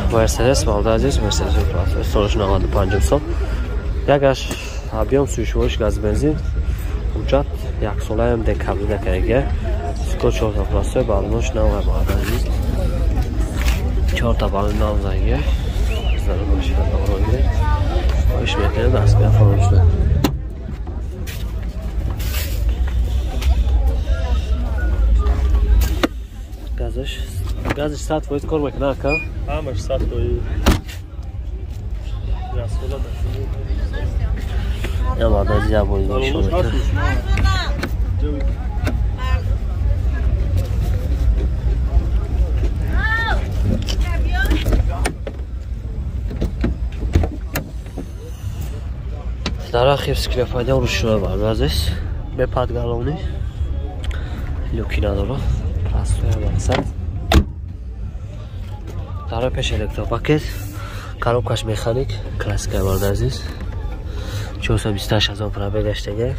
مرسدس والده عزیز مرسدس پلاس سالش 95 سال یکش объем существующий газ бензин ҳуҷҷат як солаам декабрида кардага ско 4 та пластои балонош нав ҳамада азиз 4 та балон нав занга зара бошад авроги хош метавонед дастгир фароншуда газш 100% кор мекунад ка ҳамаш 100%. Я молодец, я буду ничего. Дара хипские пойдем ручной вазис. Без подголовный. Люки надо. Простой вазис. Дара пеш электропакет. Коробкаш механик. Классика вазис. 428,000 пробег гаштага.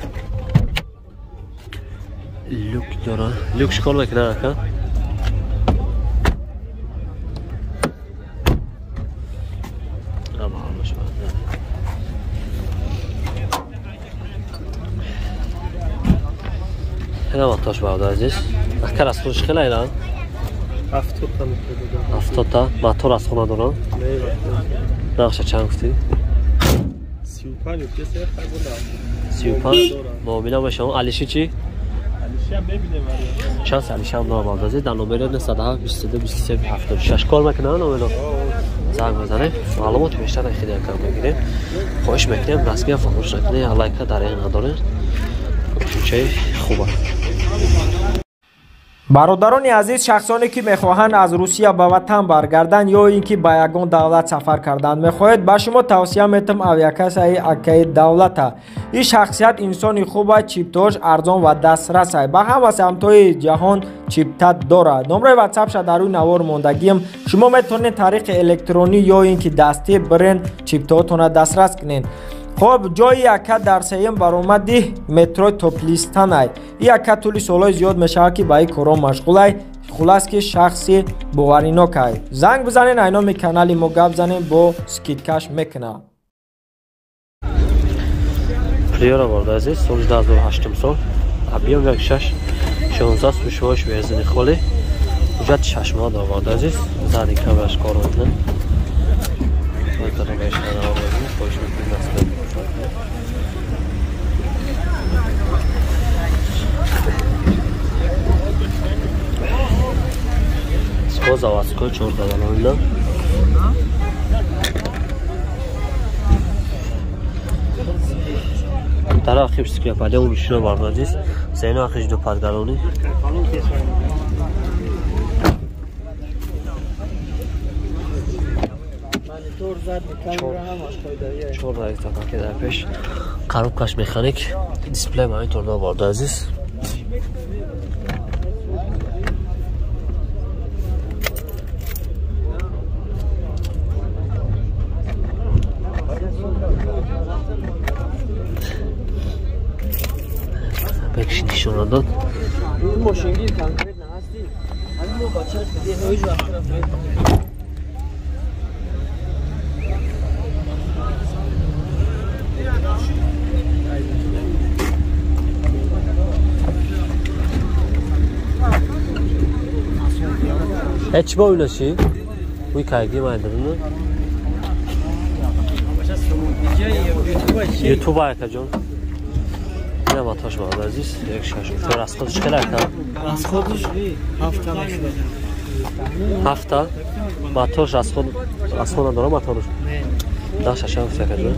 Люк дора. Люк школ мекунад ака. هنا montaj vardı aziz. Akar az kuruş kılayla. 70 ta. Motor az kona dolan. Nakşa çan kufti. 35 مؤمنم شما علیشی چی؟ علیشی هم ببینیم چند علیشی هم نام آمده در نمره 907 22 23 76 کار میکنه نمره زنگ بزنه معلومات بیشتر خیلی کم میگیره خواهش میکنم دستگیر فراموش نکنه لایک در این نداره چه خوبه бародарони азиз шахсоне ки мехоҳанд аз Русия ба ватан баргарданд ё ин ки ба ягон давлат сафар карданд мехоҳед ба шумо тавсия метам авиакассаи Акаи давлата ин шахсият инсони хуба чиптош арзон ва дастрас ба ҳама самтҳои ҷаҳон чипта дорад номраи ватсапша дар рӯи навор мондагиам шумо метавонед тариқи электронӣ ё ин ки дастӣ бирен чиптаотона дастрас кунед خب جای یکا در سیم برآمدی مترو توپلیستان ای یکا طول سالای زیاد میشه که با این کارا مشغول خلاص که شخصی باوریناک ای زنگ بزنین اینا می کانال ما گپ زنین با سکیدکش میکنه پریورا وارد عزیز سال 2008 سال объем 6 16 سوشواش بنزین خالی حجت 6 ماه وارد عزیز زدی کارش کار میکنن заводской чёрта балонда тараф хипские поля уличной варнадис зейна ахиж до подгалони чёрта ек такаке дар пеш коробкаш механик дисплей мониторда варда азиз بکشی نشون داد این ماشینگی کانکریت نهستی همین مو بچه خیلی هیچ وقت رفت هیچ با اونه چی؟ اوی کارگی مایده نه؟ یوتیوب های که جان نه ما تاش باید عزیز یک شاشو تو راسخودش کلاه که؟ راسخودش هفته میشه هفته؟ ما تاش راسخود نداره ما تاش؟ نه ده شاشم فکر جان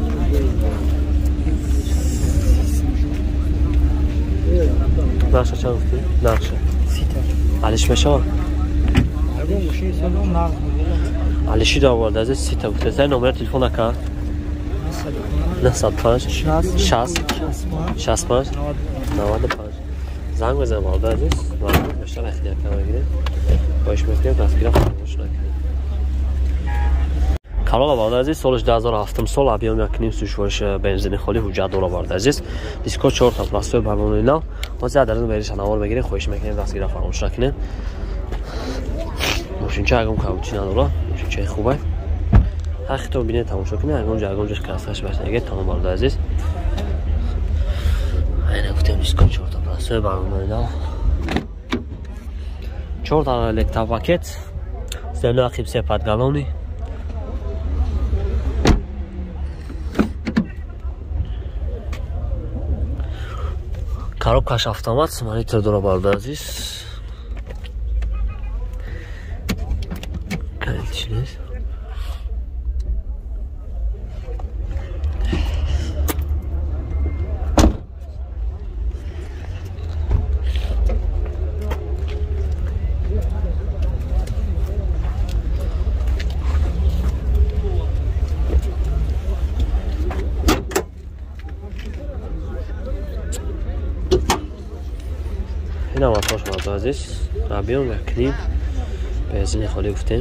نه شاشم فکر؟ نه شا علیش میشه؟ علیشی دا آورده عزیز سی تا بوده زن نمره تلفن نکن 905 65 95 زنگ بزن آورده عزیز معلومات بیشتر اختیار کنم بگیره باش میکنیم دستگیرم فراموش نکنیم کالا آورده عزیز سالش 2007 سال объем 1.5 سوشواش بنزین خالی حجت دور آورده عزیز دیسکو 4 تا پلاستیک بالون اینا ما زیاد درون بریش نوار بگیریم خواهش میکنیم دستگیرم فراموش نکنیم ماشین چه اگم کاوچی نداره چه خوبه حقی تو بینه تماشا کنی اگرونجاش کسخش باشه اگه تمام بالده عزیز اینه گفتیم اسکو 4 تا پلاسه برنامه اینا 4 تا الکتا پاکت سلو اخیب 3 گالونی коробкаш автомат монитор дора балда азиз каличнес اینا واسه شما عزیز رابیون یک کلیم بنزین خالی گفتیم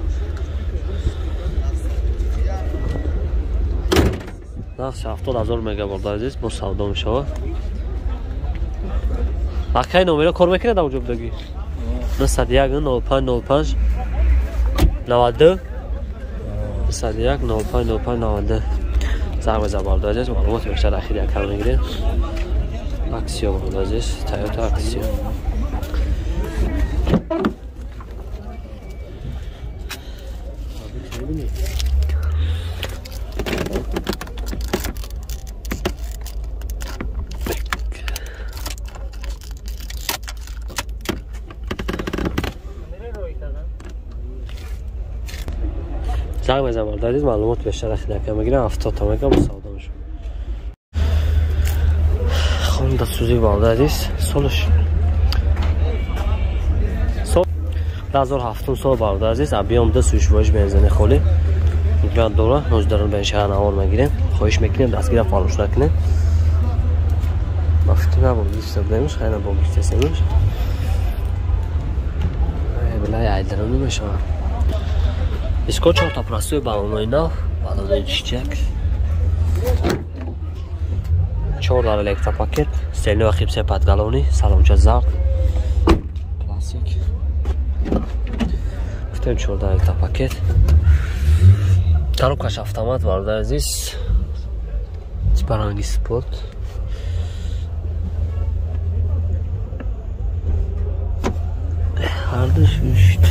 نفس 70000 مگاوات عزیز با سودا میشه اخی نمره کار میکنه در وجود دگی 901 0505 92 901 0505 92 زنگ بزن بالد عزیز معلومات بیشتر اخیری کار میگیره اکسیو بود عزیز تویوتا اکسیو زنگ بزن بالد عزیز معلومات بیشتر اخیری کار میگیره 70 تا مگا با سودا میشه Honda Suzuki balda aziz solish 2007 سال balda aziz объем 2 سوزش بنزین خالی میگن دوره نوزدارن به شهر نوار میگیریم خواهش میکنیم دستگیر فالوش نکنه مفتونه با گیفت دمیش خیلی با گیفت سمیش بلای عیدرانی میشه اسکو 4 تا پلاستوی بالونای نو بالونای چیچک 4 الکتا پاکت سلو اخیب 3 گالونی سلامچه زرد کلاسیک گفتیم 4 الکتا پاکت коробкаш автомат варда азиз типаранги спорт ҳардуш вишт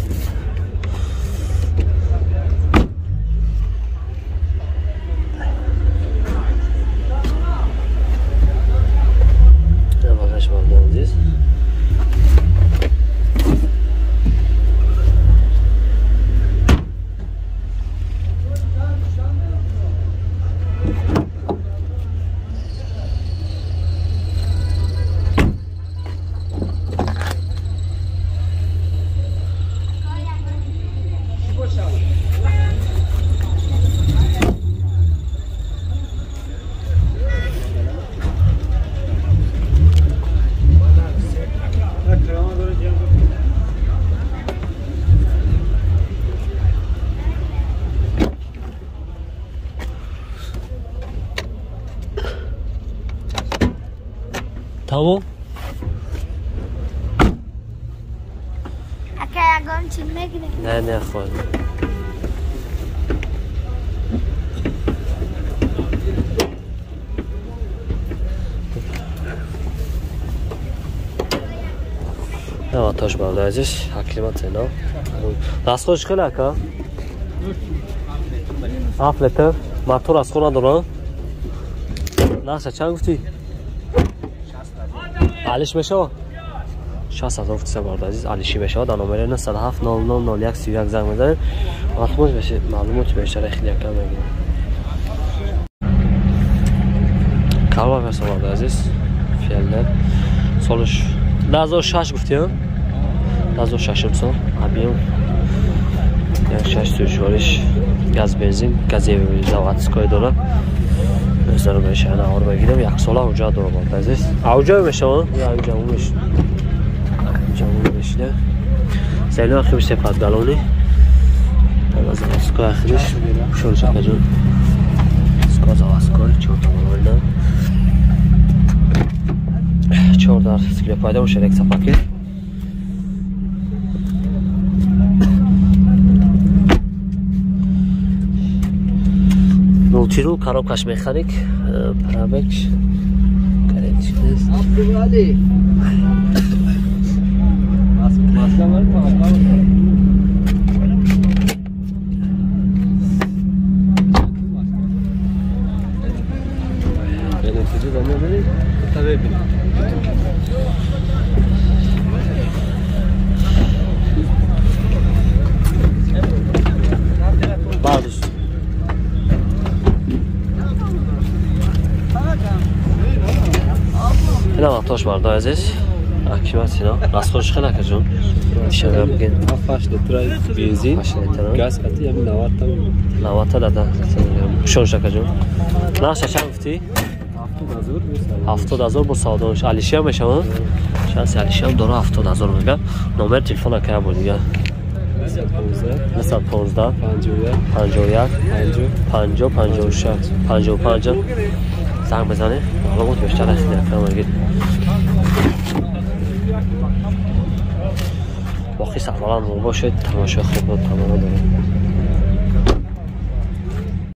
Tamam. Akayagam çinmek ne? Ne koy. Ne ataş balda aziz. Haklimat sena. Nasıl hoş geldin ka? Afleter. Motor az sonra duran. Nasıl çang gufti? علیش میشه 60000 فوت بارد عزیز علیشی میشه در نمره 907 0001 31 زنگ بزنید مطمئن بشه معلومات بیشتر خیلی کم میگیره کاروا فرسا بارد عزیز فعلا سالش 2006 گفتیم 2006 سال ابیون یک 6 سوژوارش گاز بنزین گازی زاواتسکای داره نظر بشه انا اور بگیرم یک سال اوجا دور بود عزیز اوجا میشه یا اوجا میشه جامون میشه سلام اخی 3 گالونی باز اسکو اخریش شروع شد جون اسکو زواسکو 4 تا بالونه 4 دار سکله پایده و شرک پاکت مولتیرو коробкаш механик пробег برداشت اینا وقتاش مردا عزیز اکیمت اینا رسخورش خیلی نکرد دیشبه بگین 7 لیتر بنزین گاز قطعی همین 90 تا داده شون شکر جون نقش چند گفتی؟ 70,000 با سادانش علیشی هم میشه شانسی علیشی هم داره 70,000 میگه نمبر تلفن که بود دیگه 915 51 56 55 زنگ بزنه معلومات بیشتر اختیار کنم باقی سفران رو باشید تماشا خوب و تمام دارم